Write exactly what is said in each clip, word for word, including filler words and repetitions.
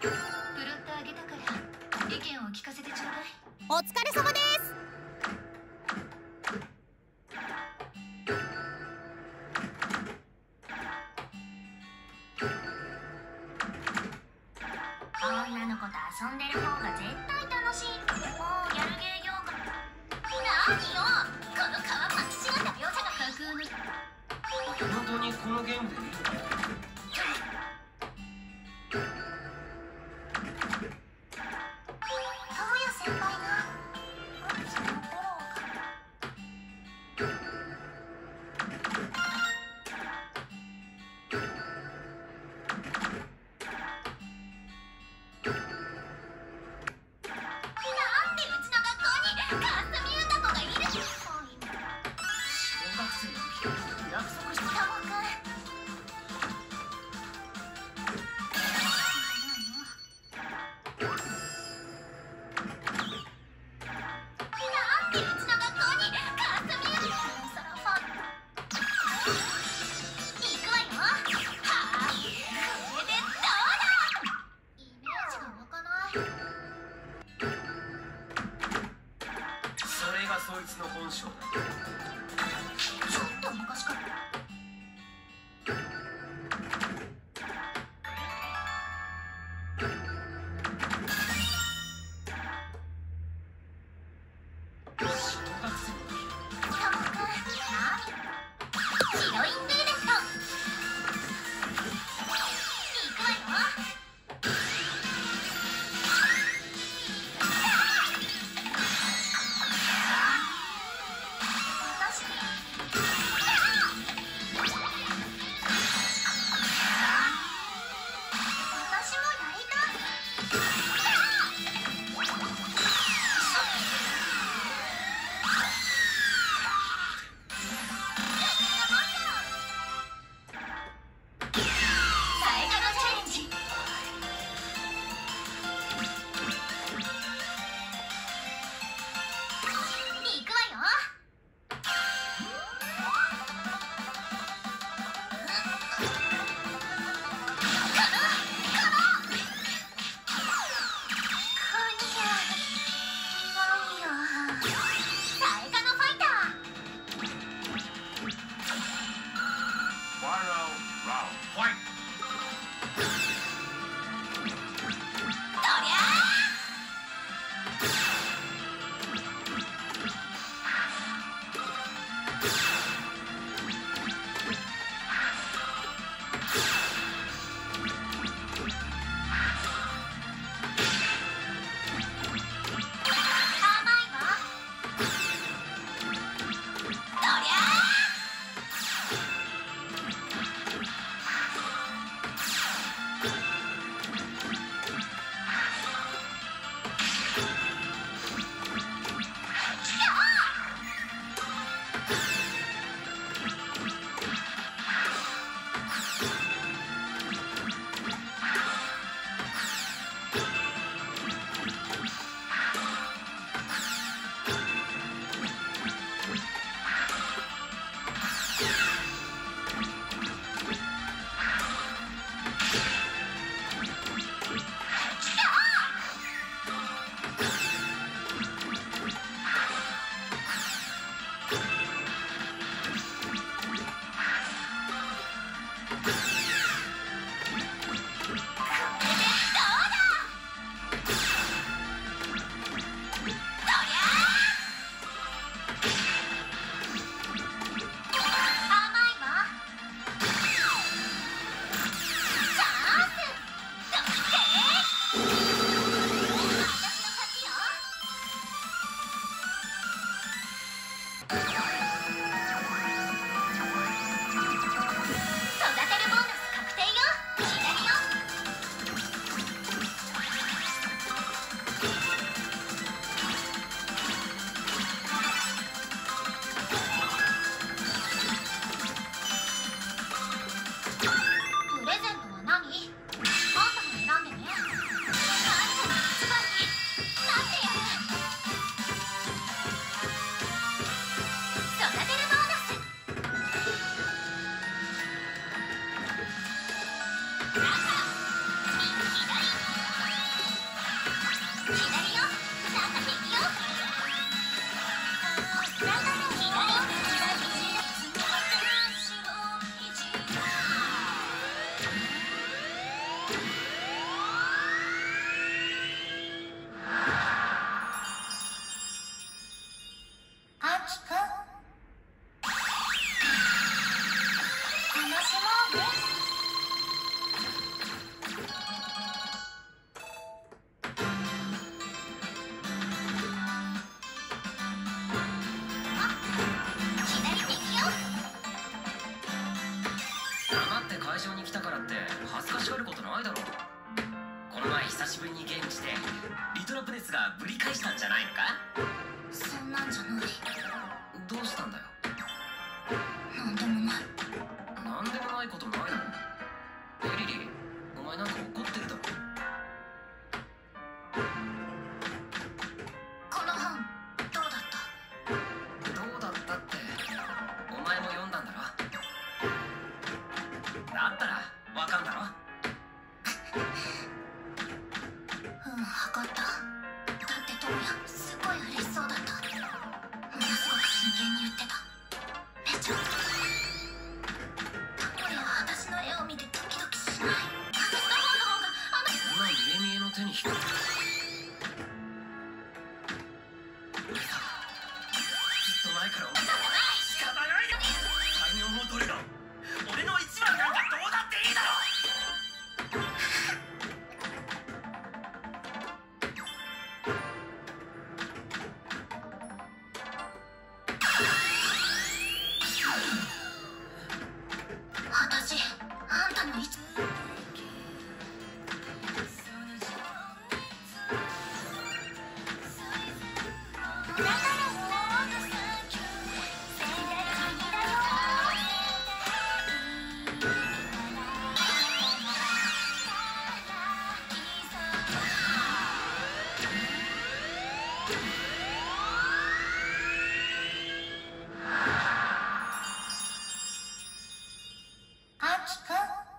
プロットあげたから意見を聞かせてちょうだい。 お疲れ様です。 女の子と遊んでる方が絶対楽しい。もうやるゲー用語。何よこの皮パキ違った描写が架空の。 本当にこのゲームでいいの？そいつの本性だ。 ちょっと昔から。 の前久しぶりにゲームしてリトラプレスがぶり返したんじゃないのか。 そんなんじゃない。 どうしたんだよ。 なんでもない。 なんでもないことないの。エリリー、お前なんか怒ってるだろ。 この本どうだった？ どうだったってお前も読んだんだろ。だったらわかんだろ。 うん、測った。だってトモヤすごい嬉しそうだった。ものすごく真剣に言ってた。めちゃトモヤは私の絵を見てドキドキしない。私の本の方があの今見え見えの手に引く。ずっと前から思ってた。仕方ないよ。才能もどれだ。俺の一番なんかどうだっていいだろ。 私あんたのいつあきくん、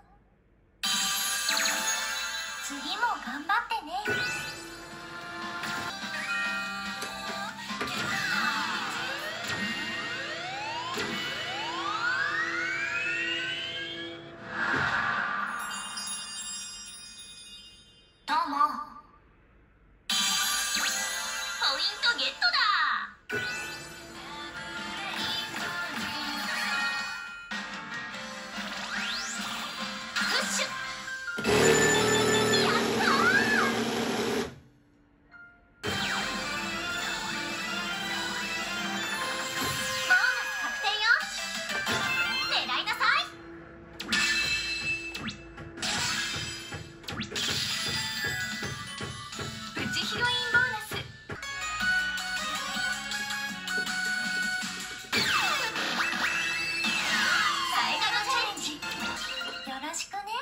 次も頑張ってね。どうも。ポイントゲットだ。プッシュ。やったー。ボーナス確定よ。狙いなさい。プチヒロインボーナス。さえかのチャレンジよろしくね。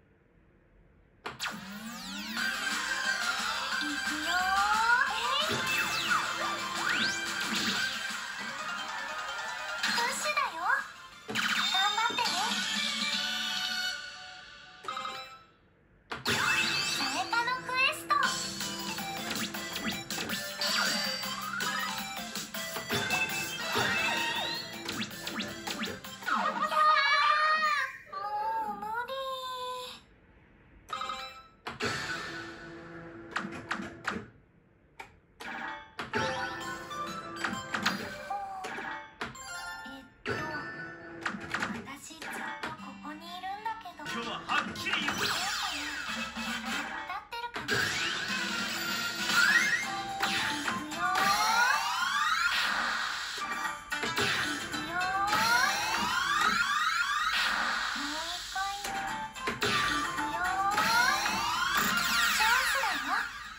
いくよー。えープッシュだよ。頑張ってね。さえかのクエスト。もう無理。えっと私ずっとここにいるんだけど。 今日ははっきり言う。 どうかな？立ってるかな？いくよー。いくよー。もう一回。いくよー。チャンスだよ。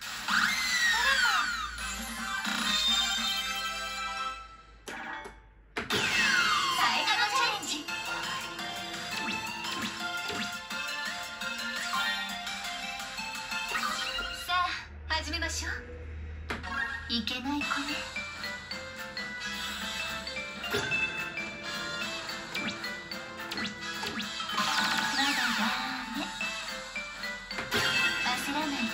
取れた。さえかのチャレンジ。さあ始めましょう。いけない子ね。まだダメ。焦らないで。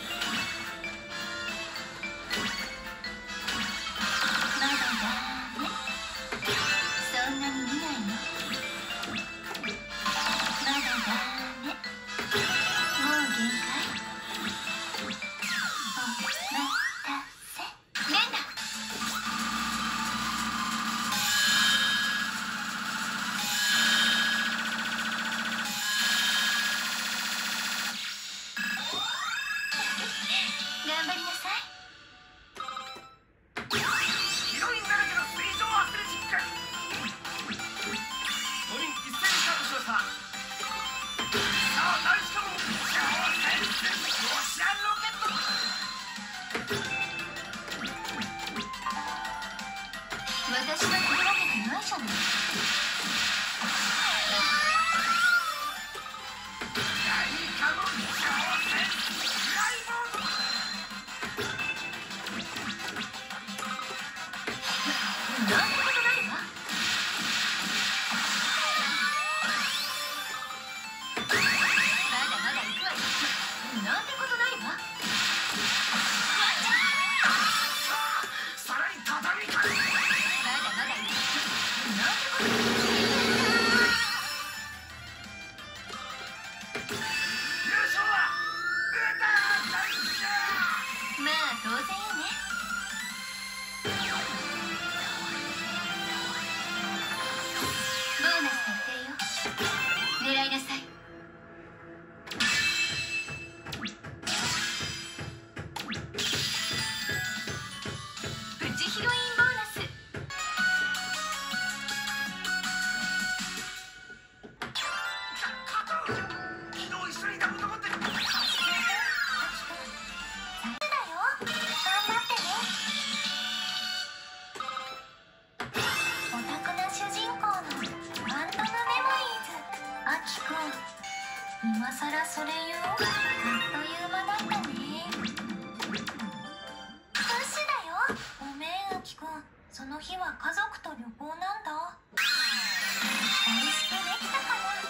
まだダメ。そんなに見ないの。まだダメ。もう限界。お待たせ。連打。 当然よね。ボーナス決定よ。狙いなさい。プチヒロインボーナス。 加藤、昨日一緒にいたこと持ってる。 今さらそれ言う？あっという間だったね。フッシュだよ。ごめん、アキくん。その日は家族と旅行なんだ。美味しくできたかな？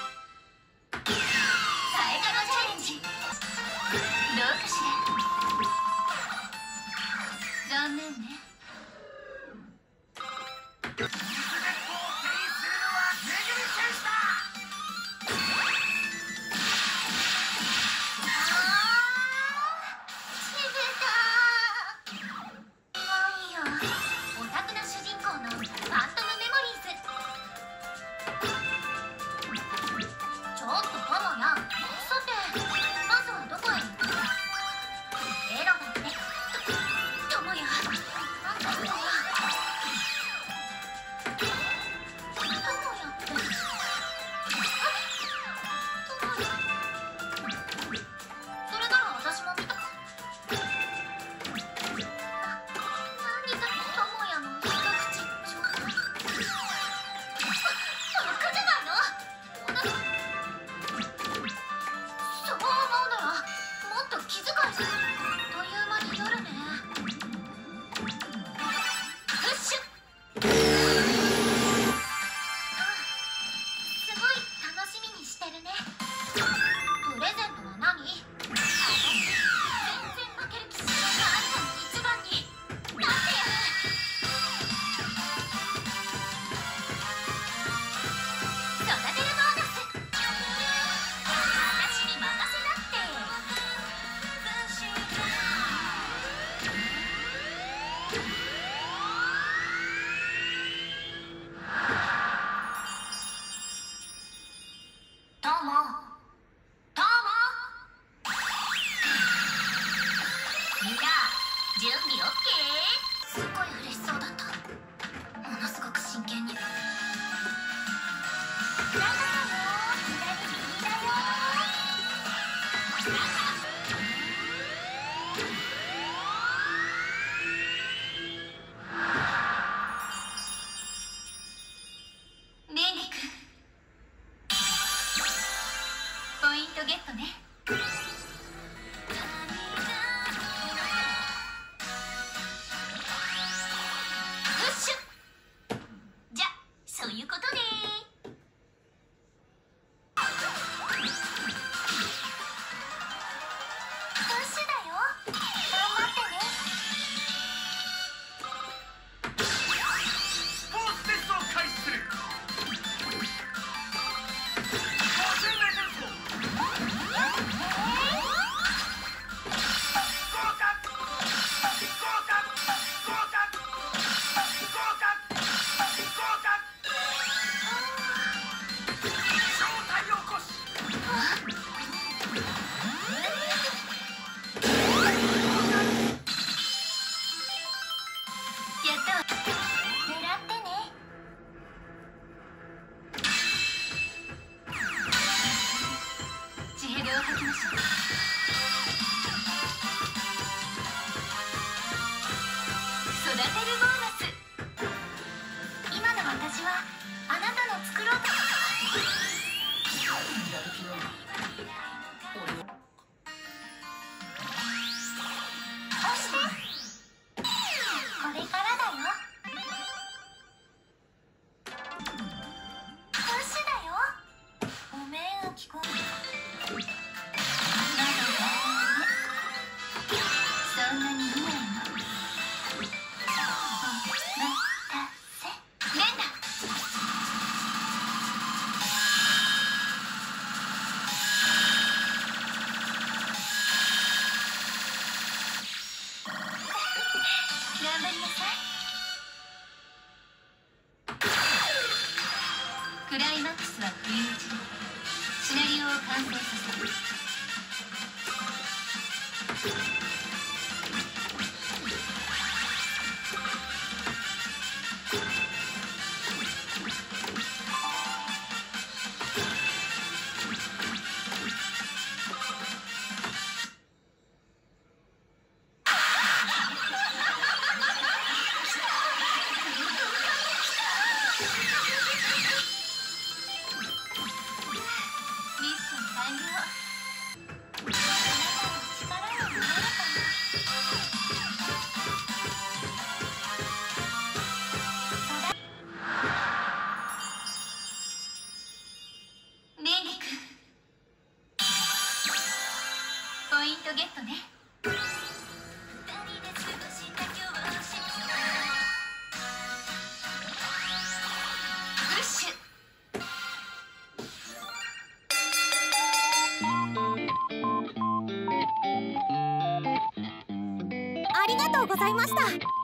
サエカのチャレンジ。どうかしら？残念ね。準備 オーケー？ すごい嬉しそうだった。ものすごく真剣に。ライトさんも左右だよ。メイリ君、ポイントゲットね。育てるボーナス。今の私はあなたの作ろうと。押して。これからだよ。プッシュだよ。ごめん、アキくん。そんなに見ないの。 は不意打ちだ。シナリオを完成させる。ポイントゲットね。プッシュ。 ありがとうございました。